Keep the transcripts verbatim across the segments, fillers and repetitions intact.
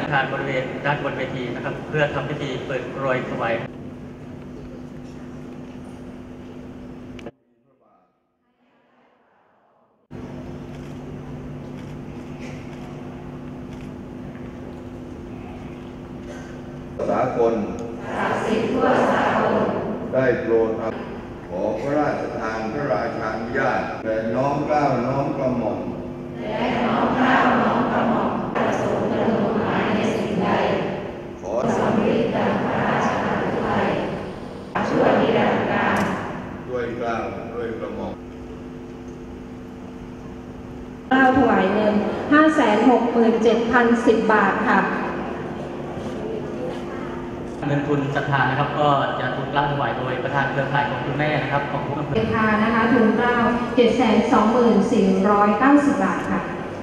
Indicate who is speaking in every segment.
Speaker 1: ทานบริเวณด้านบนเวทีนะครับเพื่อทำพิธีเปิดโปรยถวาย
Speaker 2: สากลศักดิ์สิทธิ์ทั่วสากลได้โปรดขอพระราชทานพระราชานุญาตแด่น้อมเกล้าน้อมกระหม่อมและน้อมเกล้าน้อมกระหม่อมประสงค์จะลงหมายในสิ่งใดขอสำเร็จดังพระราชานุทัยชั่วนิรันดร์การด้วยเกล้าด้วยกระหม่อม
Speaker 3: เกล้าถวายเงิน ห้าแสนหกหมื่นเจ็ดพันสิบ บาทค่ะ
Speaker 1: เงินทุนศรัทธานะครับก็จะทุนเกล้าถวายโดยประธานเครือข่ายของคุณแม่นะครับของทุกอำเภอ
Speaker 3: ราคานะคะทุนเกล้า เจ็ดแสนสองหมื่นสี่ร้อยเก้าสิบ บาทค่ะ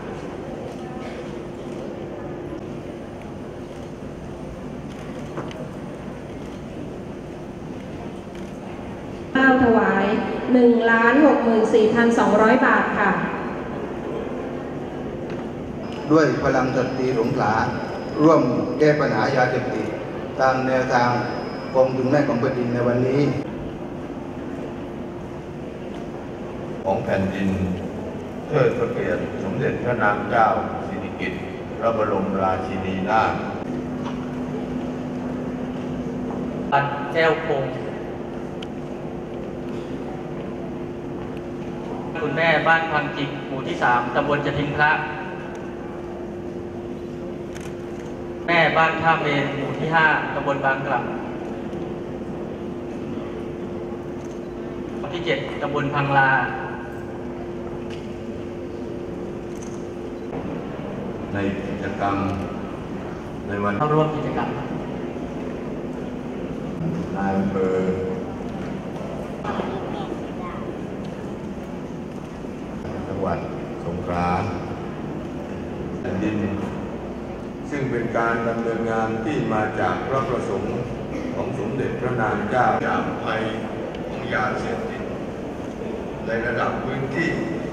Speaker 3: เกล้าถวาย หนึ่งล้านหกหมื่นสี่พันสองร้อย บาทค่ะ
Speaker 2: ด้วยพลังสตรีสงขลาร่วมแก้ปัญหายาเสพติดตามแนวทางกองทุนแม่ของแผ่นดินในวันนี้ของแผ่นดินเทิดพระเกียรติสมเด็จพระนางเจ้าสิริกิติ์พระบรมราชินีนาถ
Speaker 1: บ้านแก้วคงคุณแม่บ้านพังจิกหมู่ที่สามตำบลจะทิงพระแม่บ้านท่าเมนหมู่ที่ห้าตำบลบางกล่ำหมู่ที่เจ็ดตำบลพังลา
Speaker 2: ในกิจกรรมในวัน
Speaker 1: เข้าร่วมกิจกรรม
Speaker 2: นายอำเภอจังหวัดสงขลาแผ่นดินซึ่งเป็นการดำเนินงานที่มาจากพระประสงค์ของสมเด็จพระนางเจ้าจากภัยของยาเสพติดในระดับพื้นที่